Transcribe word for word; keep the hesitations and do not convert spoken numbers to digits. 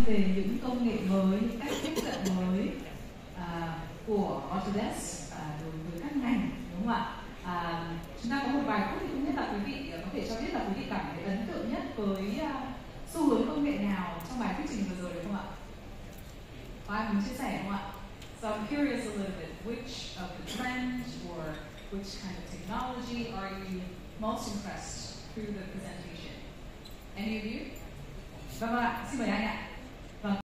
về những công nghệ mới, những cách tiếp cận mới à, của Autodesk à, đối với các ngành, đúng không ạ? À, chúng ta có một vài phút thì không biết là quý vị có thể cho biết là quý vị cảm thấy ấn tượng nhất với uh, xu hướng công nghệ nào trong bài thuyết trình vừa rồi được không ạ? Có ai muốn chia sẻ không ạ? So I'm curious a little bit, which of the trends or which kind of technology are you most impressed through the presentation? Any of you? Vâng ạ, xin mời anh ạ.